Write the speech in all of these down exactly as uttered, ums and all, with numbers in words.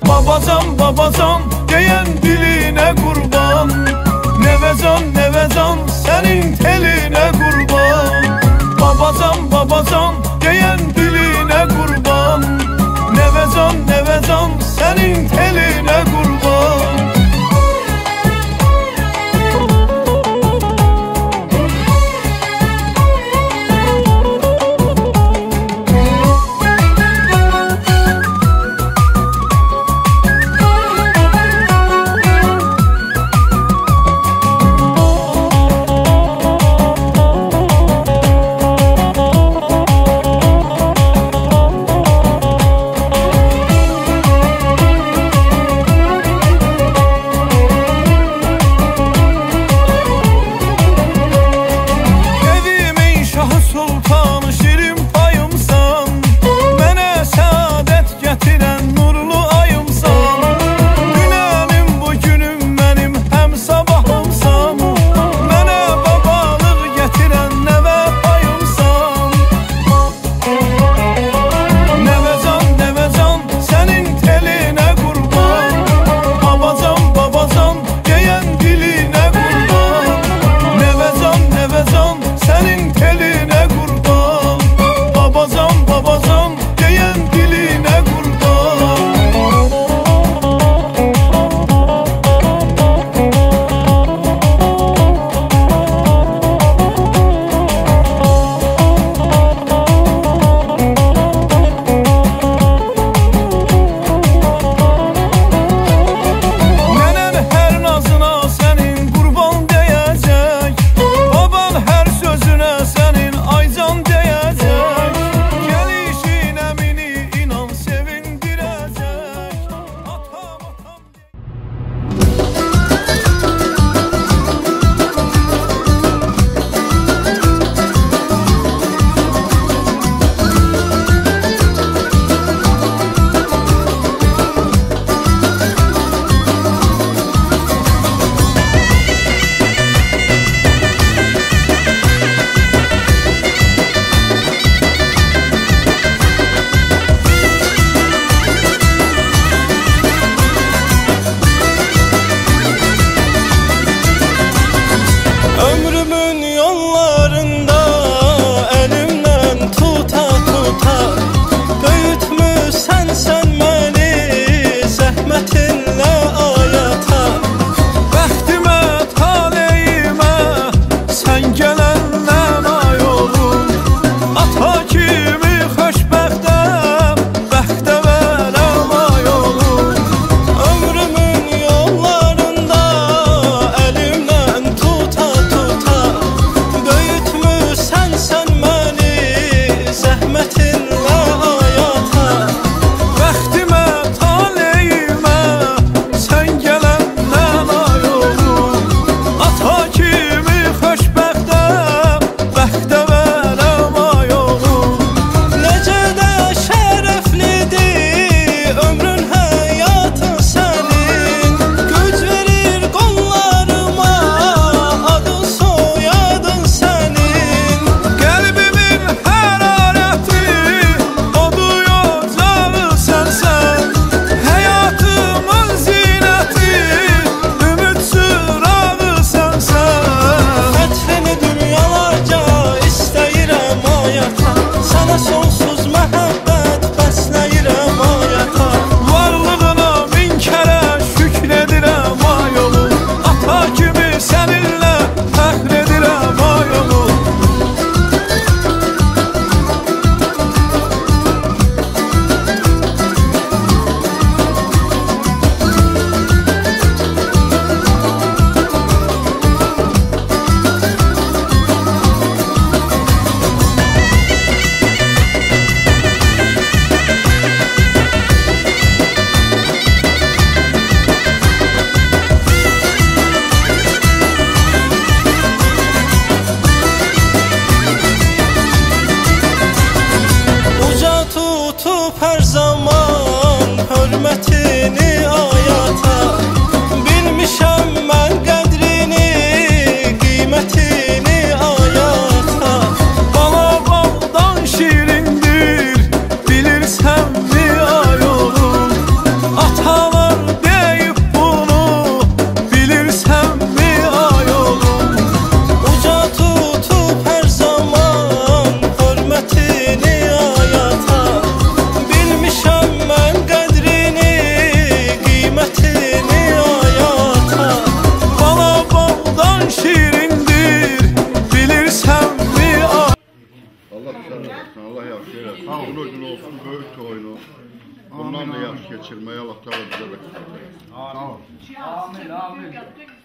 Babacan babacan diyen diline kurban, Nevecan nevecan senin teline kurban. Babacan babacan diyen diline kurban, Nevecan nevecan senin teline kurban. geçirmeyi Allah Teala bize bekler. Amin. Amin. Amin.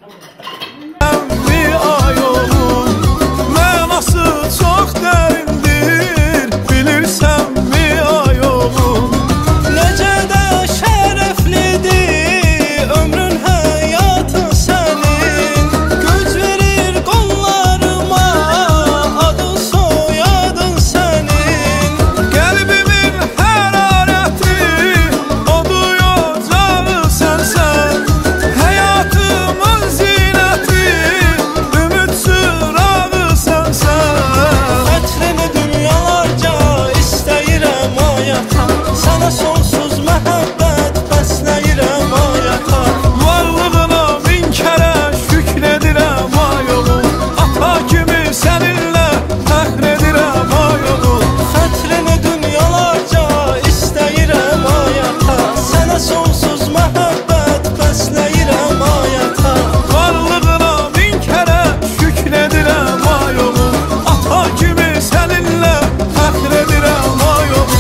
Bir ay olur, mənası çox dərindir, bilirsən mi ay olur. Necə də şərəflidir ömrün, həyatın sənin. Güc verir qollarıma adın soyadın sənin. Qəlbimin hərarəti, odu yocağı sənsən. Həyatımın zinəti, ümid çırağı sənsən. Xətrini dünyalarca istəyirəm ayata, sənə sonsuz məhəbbət bəsləyirəm ayata. Varlığına min kərə şükr edirəm ay oğul. Ata kimi səninlə fəxr edirəm ay oğul. Xətrini dünyalarca istəyirəm ayata, sənə sonsuz məhəbbət bəsləyirəm ayata. Varlığına min kərə şükr edirəm ay oğul. Ata kimi səninlə fəxr edirəm ay oğul.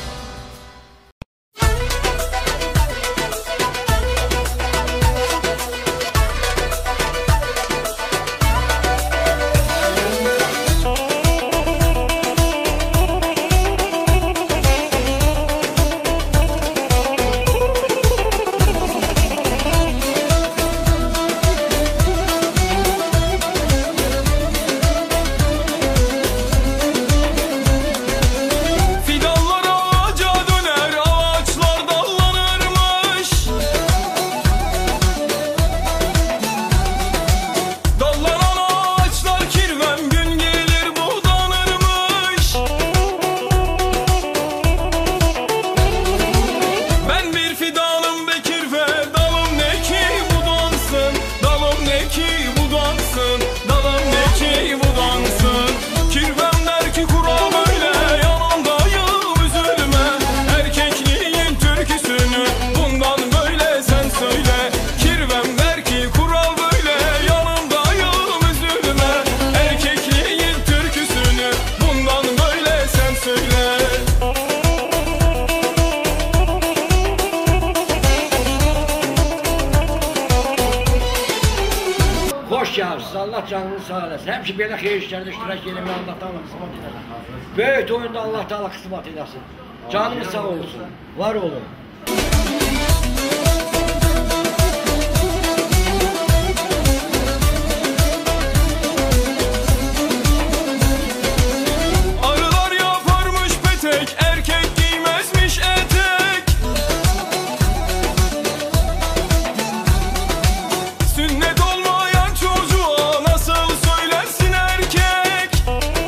Fidanlar ağaca döner, ağaçlar dallanırmış. Dallanan ağaçlar kirven, gün gelir budanırmış. Ben bir fidanım Bekir ve dalım ne ki budansın. Dalım ne ki budansın, dalım ne ki budansın. Kirven der ki kural böyle, yanındayım üzülme. Erkekliğin türküsünü bundan böyle sen söyle. Kirven der ki kural böyle, yanındayım üzülme. Erkekliğin türküsünü bundan böyle sen söyle. Hoş geldiniz. Allah canını sağ eləsin. Həmişə belə xeyir işlərdə iştirak eləməyə Allah Teala qismət eləsin. Böyük oyunda Allah Teala qismət eləsin. Canınız sağ olsun. Var olun. Arılar yaparmış petek, erkek giymezmiş etek. Sünnet olmayan çocuğa nasıl söylersin erkek?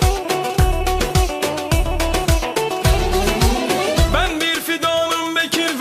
Ben bir fidanım Bekir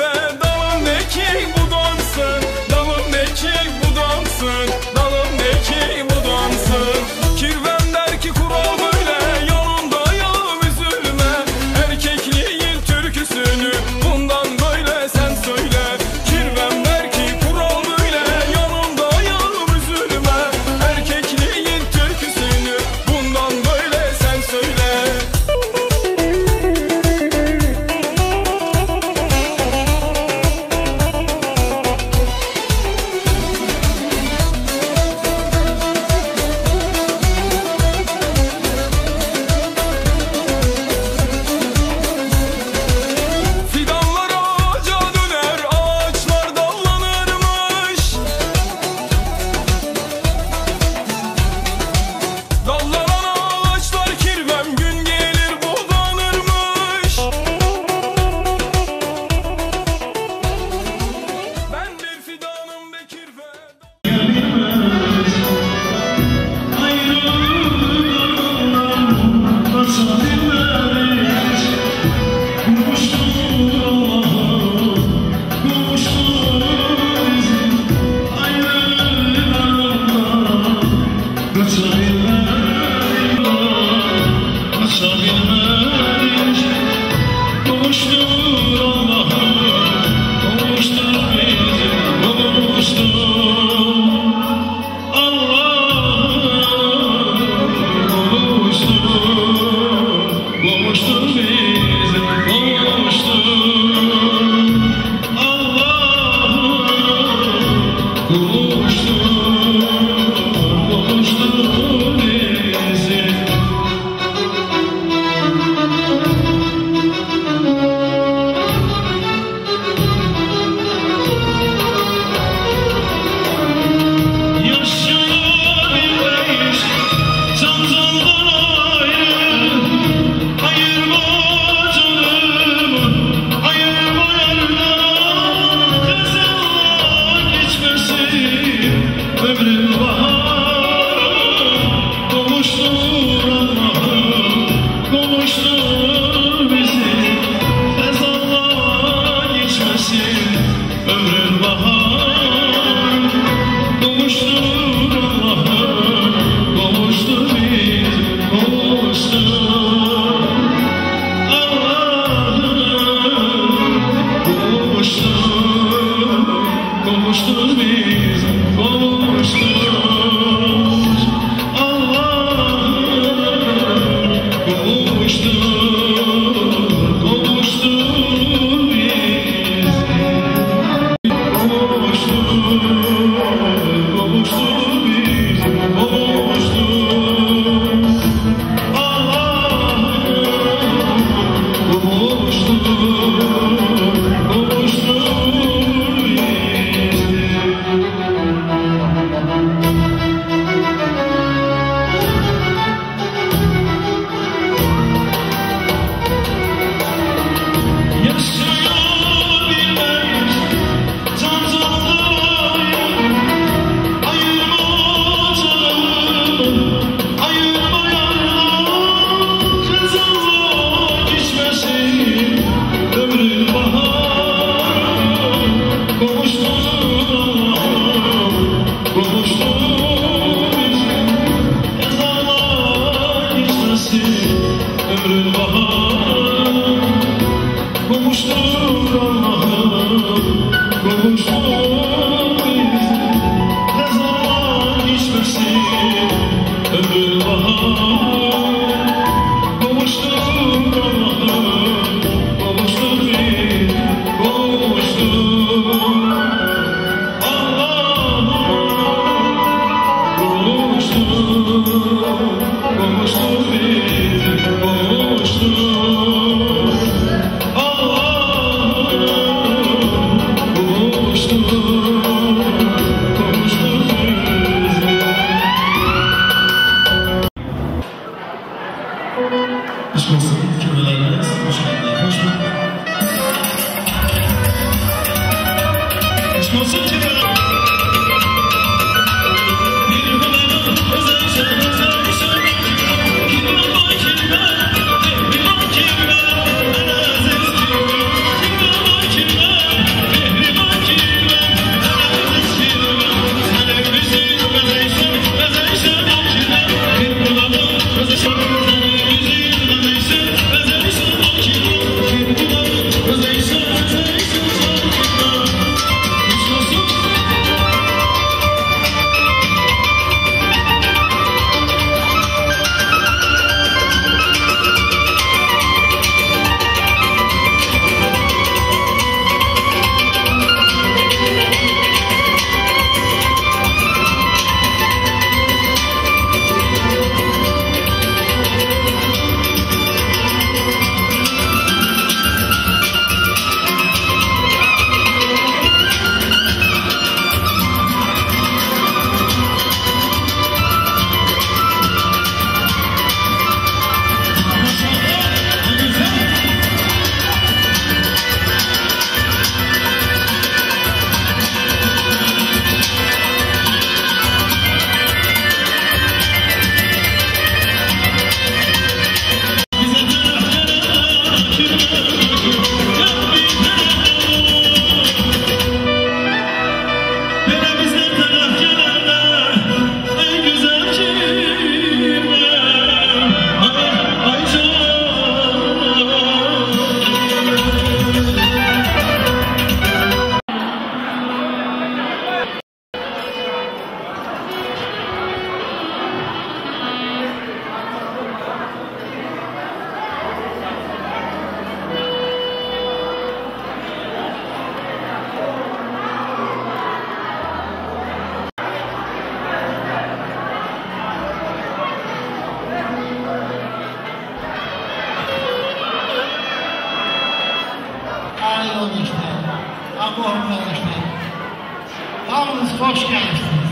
Hamınız hoş gelirsiniz.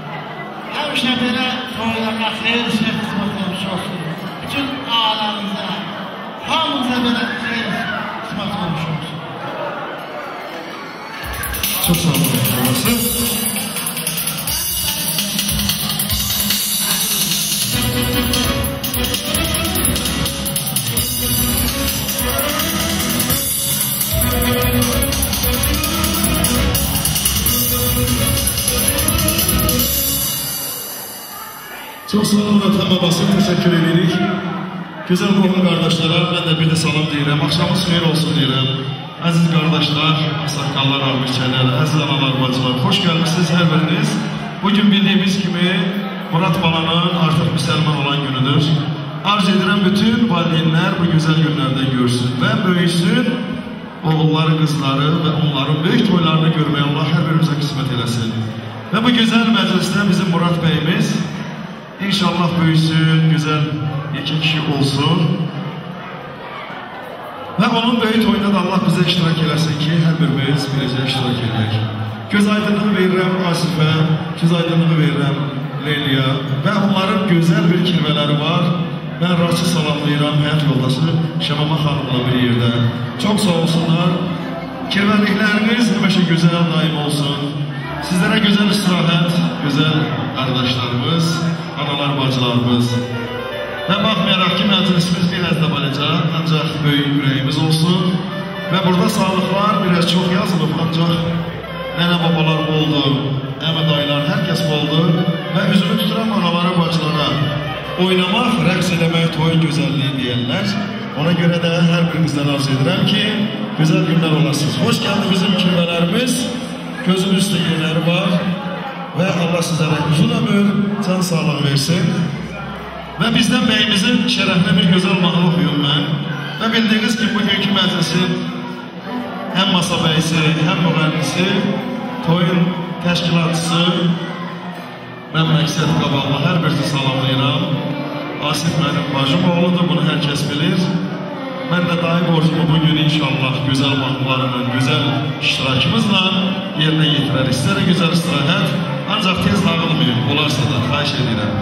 Həmişə belə soylaqa xeyir işə qismət olmuş olsun. Bütün ailəmizə, hamımıza belə xeyir qismət olmuş olsun. Çok sağ olun. Çox sağ olun Vətən babası, təşəkkür edirik. Gözəl qohum qardaşlara mən də bir də salam deyirəm. Axşamınız xeyir olsun deyirəm. Əziz qardaşlar, saqqallar, armışçələr, əziz analar, bacılar, xoş gəlmişsiniz hər biriniz. Bugün bildiyimiz kimi Murad balanın artıq müsəlman olan günüdür. Arz edirəm bütün valideynlər bu gözəl günlərdə görsün və böyüsün oğulları, qızları və onların böyük toylarını görməyə Allah hər birimizə qismət eləsin. Və bu gözəl məclisdə bizim Murad bəyimiz İnşallah böyüsün, gözəl yekə kişi olsun. Və onun böyük toyunda da Allah bizə iştirak eləsin ki, hər birimiz birəcə iştirak edək. Göz aydınlığı verirəm Asifə, göz aydınlığı verirəm Leyliya və onların gözəl bir kilmələri var. Mən Raçı salamlayıram, həyat yoldaşı Şəmama xanımla bir yerdə. Çox sağ olsunlar. Kirvəlikləriniz həmişə gözəl daim olsun. Sizlərə gözəl istirahət, gözəl qardaşlarımız, analar, bacılarımız. Və baxmayaraq ki, məclisimiz biraz da balacaq, ancaq böyük ürəyimiz olsun. Və burada sağlıqlar biraz çox yazılıb, ancaq nənə babalar oldu, əmə dayılar, hər kəs oldu. Və üzümü tuturam analara, bacılara. Oynamaq, rəqs eləmək, toyun gözəlliyi deyənlər. Ona görə də hər birimizdən arz edirəm ki, gözəl günlər olasınız. Xoş gəldi bizim kirmələrimiz. Gözün üstə yerləri var və Allah sizlərə uzun ömür, can sağlıq versin. Və bizdən bəyimizin şərəflə bir gözəl mahnı oxuyum mən. Və bildiyiniz ki, bugünkü məclisin həm masa bəyisi, həm müğənnisi, toyun təşkilatçısı mən Məqsəd Qaballı hər birisi salamlayıram. Asif mənim bacım oğludur, bunu hər kəs bilir. Mən də daim borcumu bugün inşallah gözəl mahnılarının, gözəl iştirakımızla yerinə yetirərik. Sizlərə gözəl istirahət, ancaq tez dağılmayın, olarsa da, xahiş edirəm.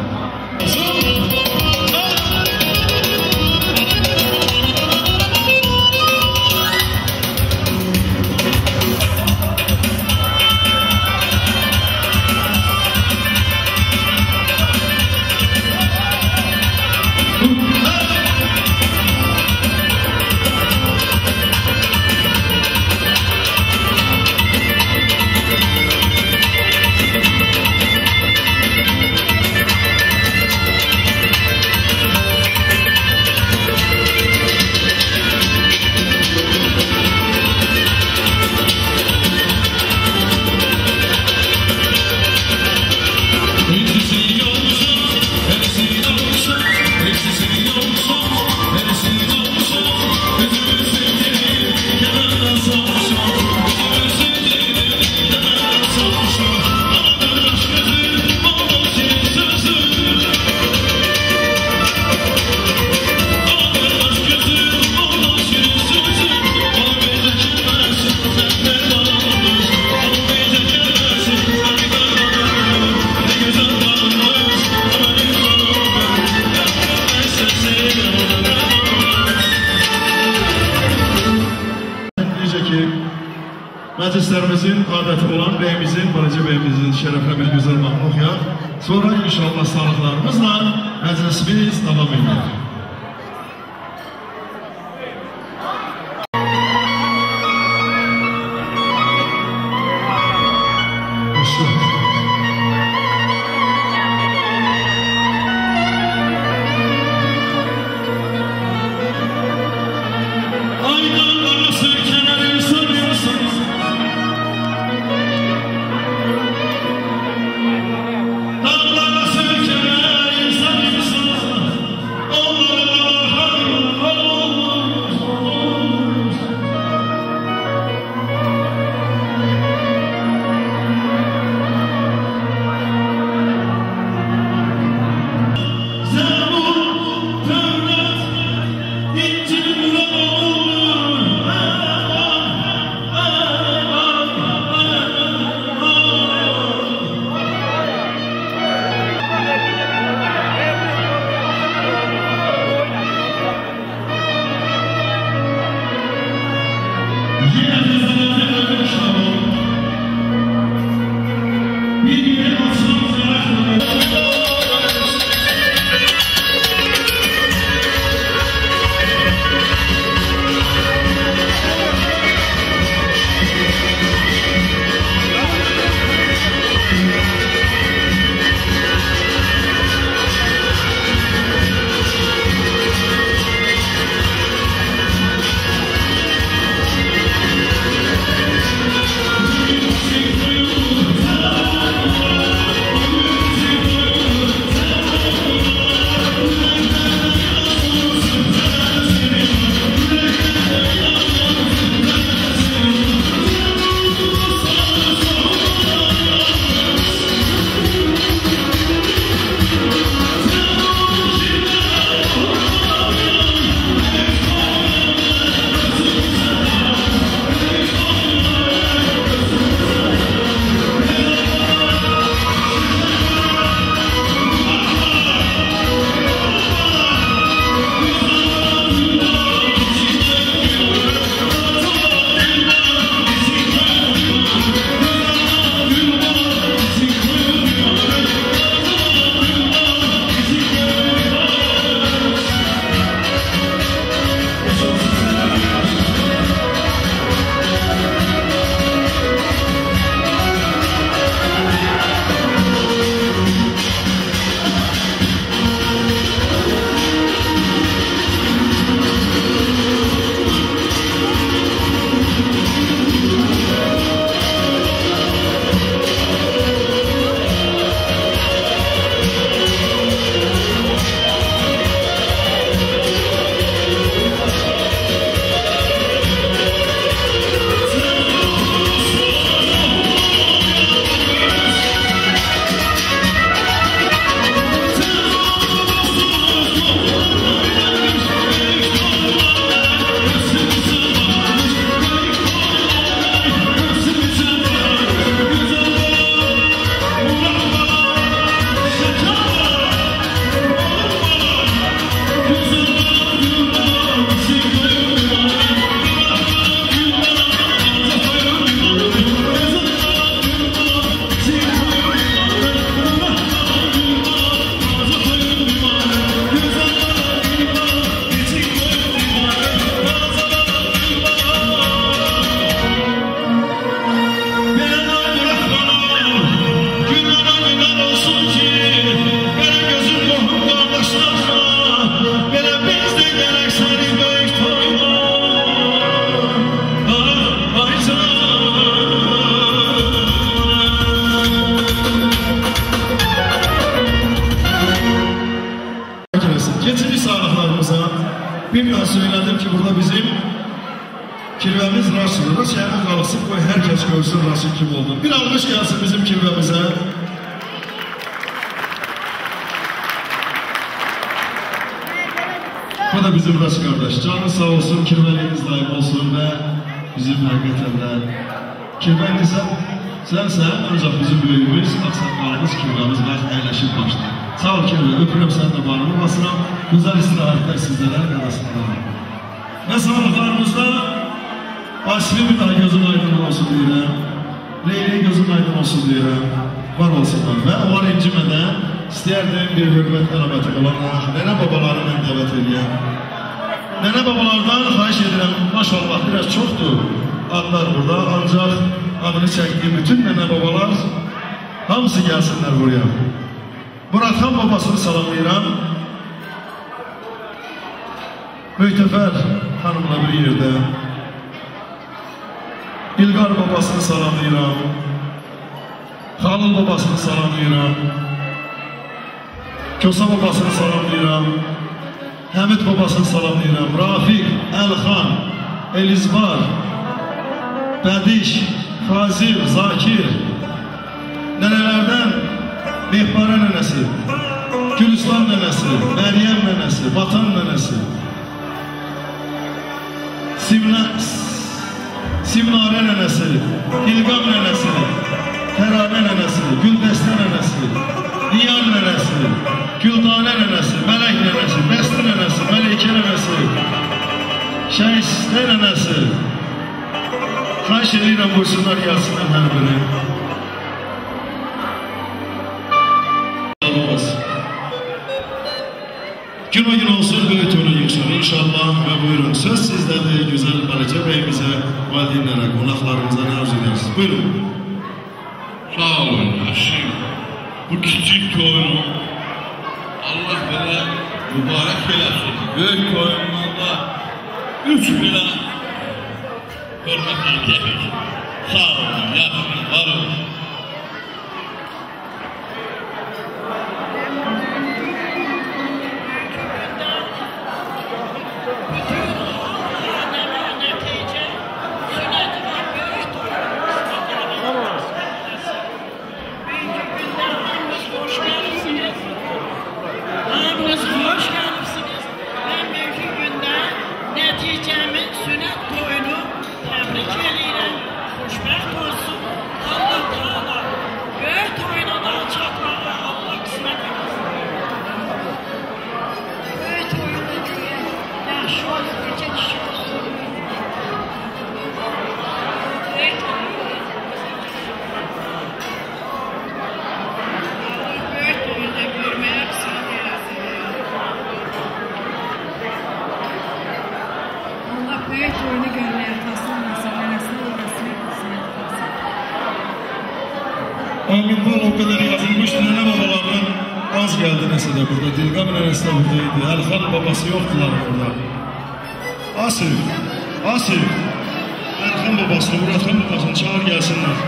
Məclislərimizin adəti olan bəyimizin, balaca bəyimizin şərəflə bir gözəl mahnı oxuyaq. Sonra inşallah sağlıqlarımızla məclisimiz davam edir. Bir daha söyledim ki burada bizim kirvemiz Rasul'dur. Şehrin kalksın koy herkes görsün Rasul kim olduğunu. Bir almış gelsin bizim kirvemize. Bu da bizim Rasul kardeş. Canı sağ olsun, kirveliğiniz daim olsun ve bizim hakikaten de kirveliğinizden sen sen ancak bizim büyüğümüz, aksakalımız, kirvemiz var, eyleşip başlar. Sağ ol kirve, öpürüm sen de bağrını basıram. Güzel istirahatler sizlere kadasında. Ve sağlıklarımızda Asli bir daha gözün aydın olsun deyirəm. Leyli gözün aydın olsun deyirəm. Var olsunlar. Və onlar incimeden istəyərdim bir hürmət ələbəti olaraq nənə babaları mən dəvət edəyəm. Nənə babalardan xahiş edirəm. Maşallah biraz çoxdur adlar burada. Ancaq adını çəkdiğim bütün nənə babalar hamısı gəlsinlər buraya. Muratxan babasını salamlayıram. Möytəfər xanımla bir yerdə. İlqar babasını salamlayıram. Xalıl babasını salamlayıram. Kosa babasını salamlayıram. Həmid babasını salamlayıram. Rafiq, Əlxan, Elizbar, Bədiş, Fazil, Zakir. Nənələrdən Mehbara nənəsi, Gülüstan nənəsi, Məryəm nənəsi, Vatan nənəsi, Simna Simnarə nənəsi, İlqam nənəsi, Tərabə nənəsi, Güldəstə nənəsi, Niyan nənəsi, Güldanə nənəsi, Mələk nənəsi, Dəsti nənəsi, Mələkə nənəsi, Şəhistə nənəsi. Xahiş edirəm buyursunlar gəlsinlər hər biri. Gün o gün olsun, böyük onu yıkışır inşallah ve buyurun. Söz sizdedir, güzel Balaca Bey'imize, valideynlere, konaklarımıza ne arzu edersiniz? Buyurun. Sağ olun Haşim. Bu küçük toyunu Allah böyle mübarek eylesin. Büyük toyunlarda üç bile hürmetini tepik. Sağ olun, yaşın, var olun. Amin'den o kadar yazılmış nene babalarının az geldi neyse de burada. Dilgam nenesi de buradaydı. Elxan babası yoktular orada. Asif, Asif. Elxan babasını, Muratxan babasını çağır gelsinler.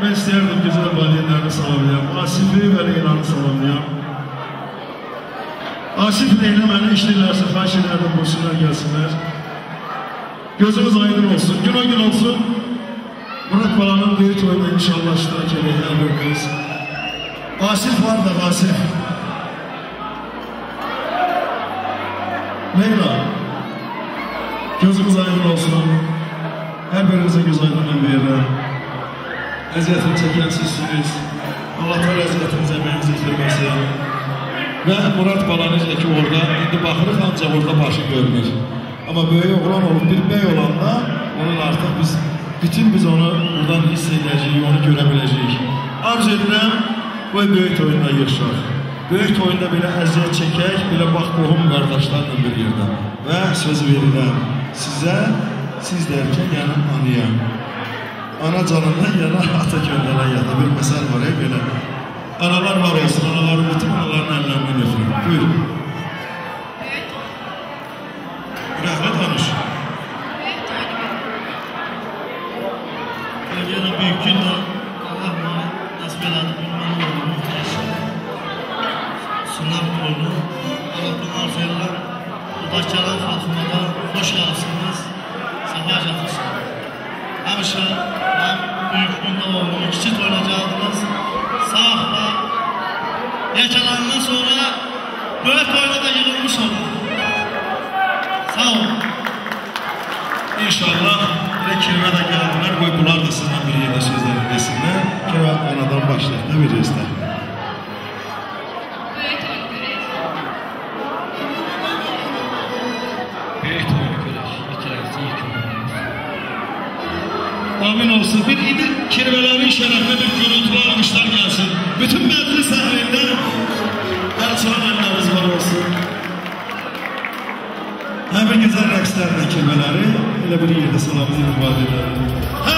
Ben istəyərdim gözəl valideynlərini salamlayam. Asifi və Leylanı salamlayam. Asif Leyla məni işləyirlərsə, xahiş edərdim, buyursunlar, gəlsinlər. Gözümüz aydın olsun, gün o gün olsun. Murat Balanın böyük oyunda inşallah iştirak edək hər bir qız. Asif var da, Asif. Leyla, gözümüz aydın olsun. Hər birinizə göz aydınlıq verirəm. Əziyyətini çəkən sizsiniz. Allah təala əziyyətiniz, əməyinizi itirməsin. Və Murat Bala necə ki orada, indi baxırıq ancaq orada başı görünür. Amma böyük oğlan olub, bir bəy olanda, onun artıq biz, bütün biz onu buradan hiss edəcəyik, onu görə biləcəyik. Arz edirəm, qoy böyük oyunda yığışaq. Böyük oyunda belə əziyyət çəkək, belə bax qohum qardaşlarla bir yerdə. Və söz verirəm sizə, siz dərkən yəni anıya. Ana canından yana ata göndərən yana bir məsəl var ya belə. Analar var olsun, anaların bütün anaların əllərindən ötürüm. Buyurun. Ürəklə tanış. Yana büyük gündə Allah bana nasip elədi, bilməm oldu, muhtaç. Sınav oldu. Allah'tan arz edirəm. Buradakıların xalqına da xoş gəlsiniz, səfa gətirsiniz. Həmişə mən büyük gündə oldu, kiçik oynayacaqdınız. Sağ və yekalarından sonra böyük oyuna da yığılmış olur. Sağ olun. İnşallah bir kirvə də gəldilər, qoy bunlar da sizlə bir yerdə sözləri desinlər. Kirvə anadan başlayaq, nə verəcəklər? Böyük oyunu görək, itirəsi ilk oyunu. Amin olsun. Bir idi kirvələrin şərəfinə bir görüntülü almışlar gəlsin. Bütün məclis əhlində əlçılan əllərimiz var olsun. Həm bir gözəl rəqslərlə kirvələri elə bir yerdə salamlayıb ibadələri. Hə!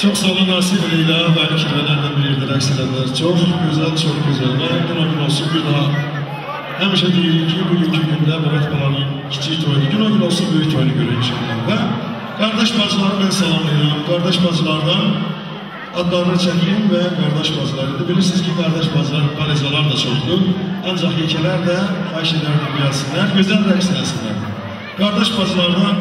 Çok sağ olun Nasip Leyla ve kirvelerden biridir ekselenler. Çok güzel, çok güzel. Ve gün o gün olsun bir daha. Həmişə deyirik ki, bugünkü gündə Mehmet Balanın kiçik toyunu, gün o gün olsun böyük toyunu görür inşallah. Və qardaş bacıları ben salamlayıram. Qardaş bacılardan adlarını çəkeyim və qardaş bacıları. Bilirsiniz ki, qardaş bacılar parizalar da çoxdur. Ancaq yekələr də xahiş edərdim gəlsinlər, gözəl rəqs eləsinlər. Qardaş bacılardan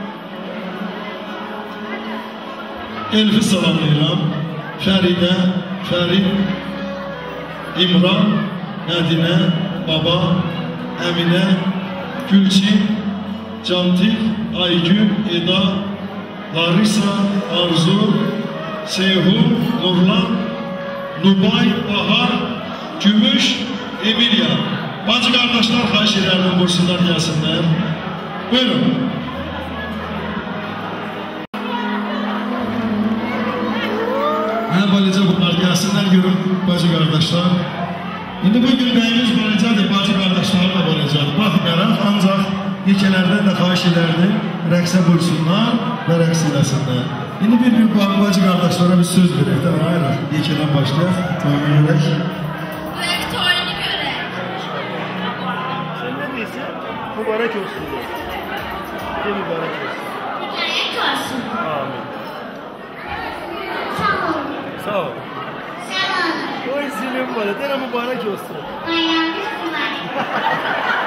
Elfi salamlayıram. Fəridə, Fərid, İmran, Nədinə, Baba, Əminə, Gülçin, Cantik, Aygün, Eda, Larisa, Arzu, Seyhun, Nurlan, Nubay, Bahar, Gümüş, Emilia. Bacı kardeşler xahiş ederdim bursunlar gelsinler. Buyurun. Hə, balaca bunlar gelsinler görün bacı kardeşler. İndi bugün bəyimiz balacadır, bacı kardeşleri de balaca. Baxmayaraq, ancaq yekələrdən də xahiş ederdim rəqsə buyursunlar və rəqs eləsinlər. İndi bir bir bacı kardeşlere bir söz verək də, hayır, yekədən başlayaq, toyunu görək. Böyük toyunu görək. Sen ne diyorsun? Mübarek olsun. De mübarek olsun. Mübarek olsun. Amin. Sağ ol. Sağ ol. Sağ ol. Oy senin bana, de mübarek olsun. Ayağınız mübarek.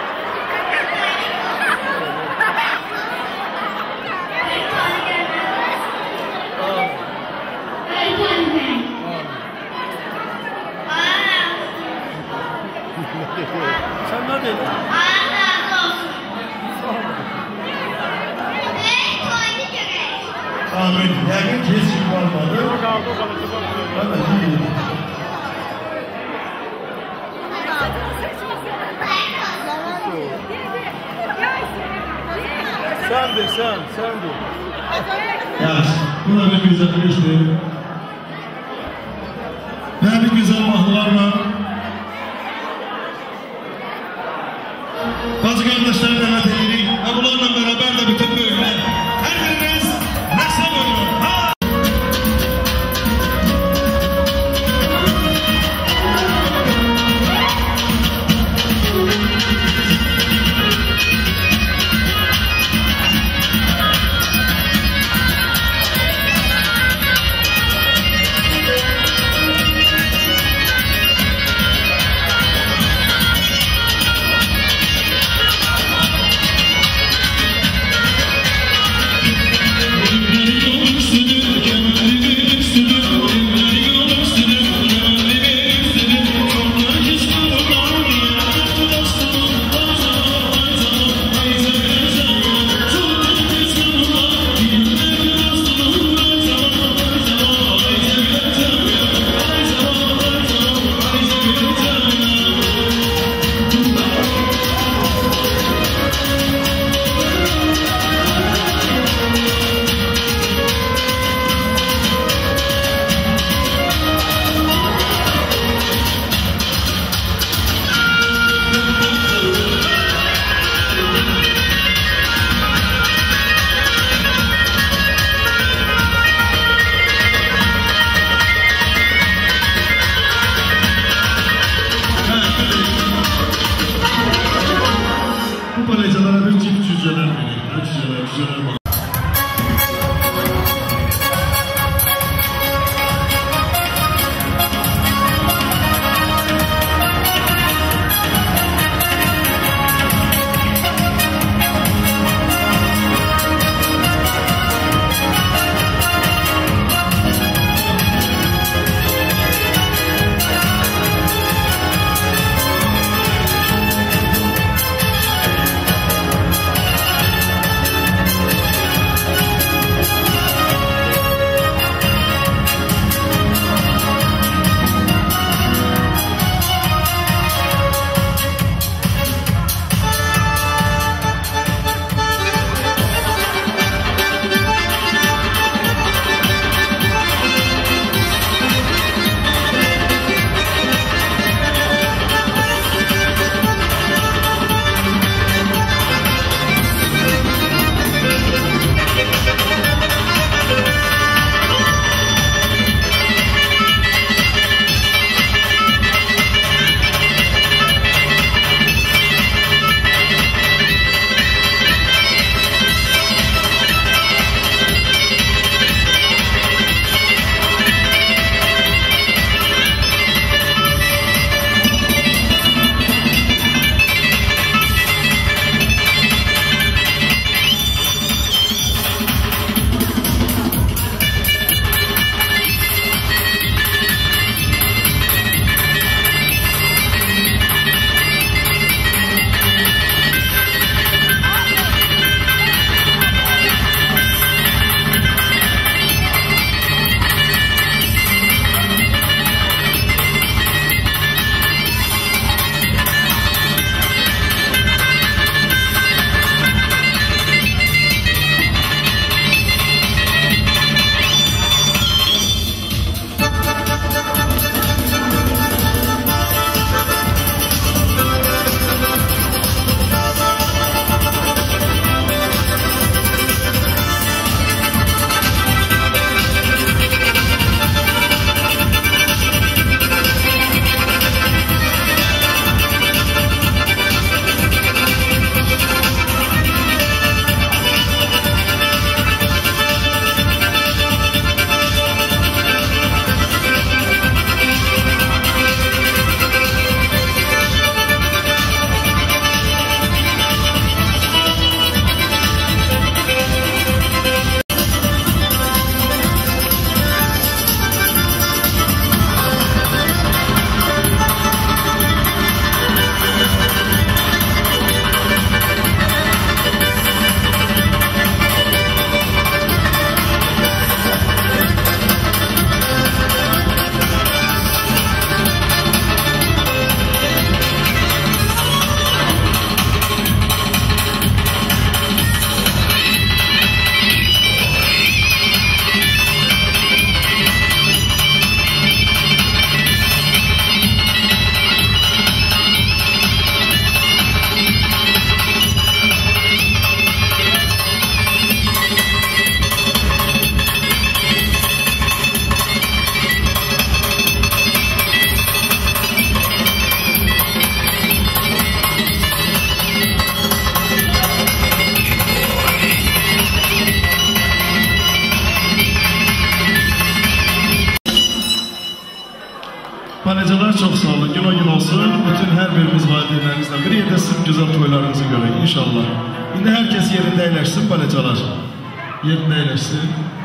Sen ne dedin? Amin. Yani kesin kalmadı. Yok abi, o kadar çok Evet, iyi. Sen de, sen, sen de. Ya, bu da bir güzellikti. Ve bir güzel mahnılarla bazı kardeşler davet edirik ve bunlarla beraber de bütün büyükler. Her biriniz rəqsə buyurun. Ha! Bu palacalara bir çift cüzceler vereyim. Cüzceler, cüzceler bak. olsun. Bütün her birimiz valideynlerimizle bir yerde sizin güzel toylarınızı görək inşallah. İndi herkes yerində əyləşsin balacalar. Yerində əyləşsin.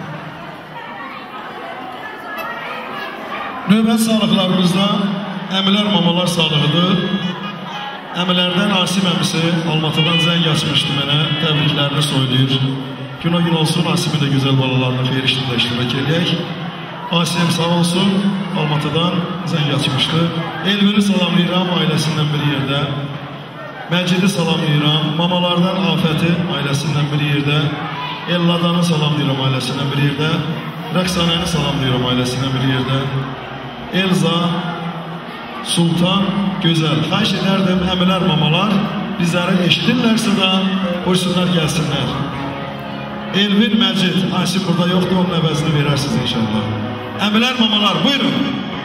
Növbət sağlıqlarımızda əmilər, mamalar sağlığıdır. Əmilərdən Asim əmisi Almatıdan zəng açmışdı mənə, təbriklərini söyləyir. Günə gün olsun, Asimin də gözəl balalarını xeyir işində iştirak edək. Asim sağ olsun, Almatıdan zəng açmışdı. Elvini salamlayıram ailəsindən bir yerdə. Məcidi salamlayıram, mamalardan Afəti ailəsindən bir yerdə. Elladanı salamlayıram ailəsindən bir yerdə. Rəqsanəni salamlayıram ailəsindən bir yerdə. Elza, Sultan, Gözəl. Xahiş edərdim, əmilər, mamalar bizləri eşidirlərsə də buyursunlar, gəlsinlər. Elvin, Məcid, Asim burada yoxdur, onun əvəzini verərsiniz inşallah. Əmilər, mamalar, buyurun.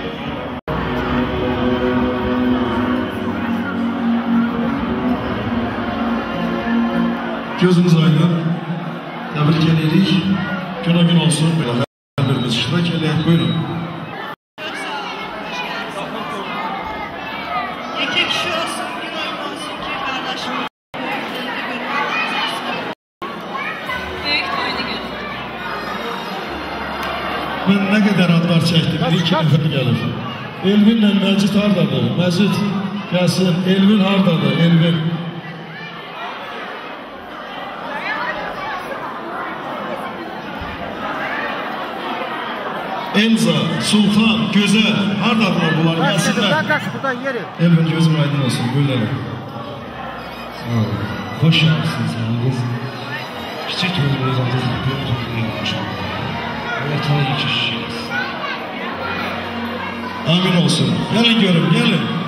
Gözünüz aydın, təbrik edirik. Günə gün olsun, belə hər birimiz iştirak edək, buyurun. İki kişi olsun, gün olmasın ki, kardeşim. Büyük toyunu gözüm. Ben nə qədər adlar çəkdim, iki nəfər gəlir. Elvinlə Məcid hardadır? Məcid gəlsin, Elvin hardadır? Elvin. Elza, Sultan, Gözəl, hardadılar bunlar? Gəlsinlər. Elvin gözüm aydın olsun, buyurlar. Sağ olun. Hoş geldiniz yalnız. Kiçik toyunuz adınız büyük toyunu yaşamak. Öyle tabii ki şişiriz. Amin olsun. Gelin görün, gelin.